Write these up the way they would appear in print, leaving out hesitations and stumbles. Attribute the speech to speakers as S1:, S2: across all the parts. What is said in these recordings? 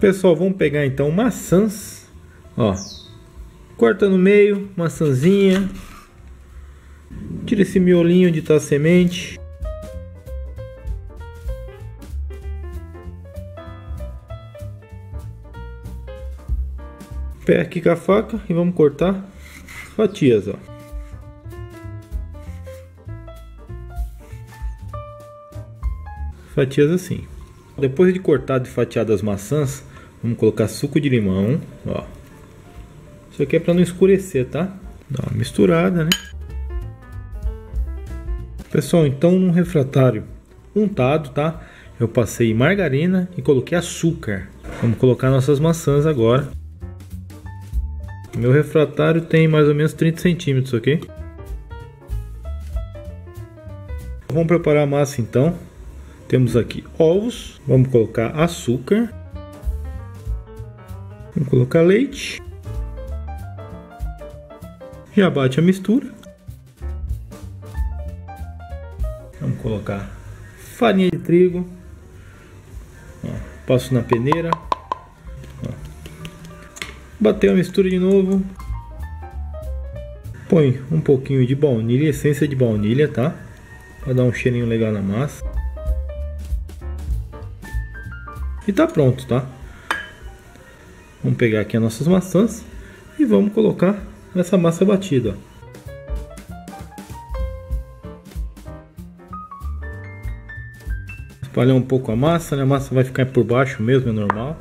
S1: Pessoal, vamos pegar então maçãs, ó, corta no meio, maçãzinha, tira esse miolinho onde tá a semente. Pega aqui com a faca e vamos cortar fatias, ó. Fatias assim. Depois de cortado e fatiado as maçãs, vamos colocar suco de limão, ó. Isso aqui é para não escurecer, tá? Dá uma misturada, né? Pessoal, então num refratário untado, tá? Eu passei margarina e coloquei açúcar. Vamos colocar nossas maçãs agora. Meu refratário tem mais ou menos 30 centímetros, ok? Vamos preparar a massa então. Temos aqui ovos, vamos colocar açúcar, vamos colocar leite, já bate a mistura, vamos colocar farinha de trigo, ó, passo na peneira, ó. Bateu a mistura de novo, põe um pouquinho de baunilha, essência de baunilha, tá? Para dar um cheirinho legal na massa. E tá pronto, tá? Vamos pegar aqui as nossas maçãs e vamos colocar nessa massa batida, ó. Espalhar um pouco a massa, né? A massa vai ficar por baixo mesmo, é normal.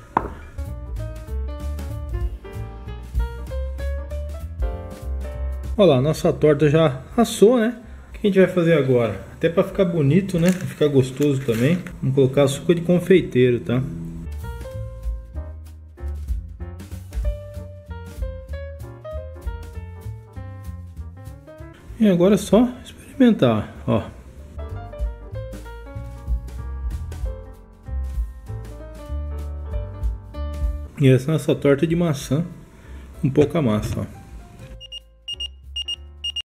S1: Olha lá, nossa torta já assou, né? O que a gente vai fazer agora? Até para ficar bonito, né? Pra ficar gostoso também. Vamos colocar açúcar de confeiteiro, tá? E agora é só experimentar, ó. E essa é a nossa torta de maçã com pouca massa, ó.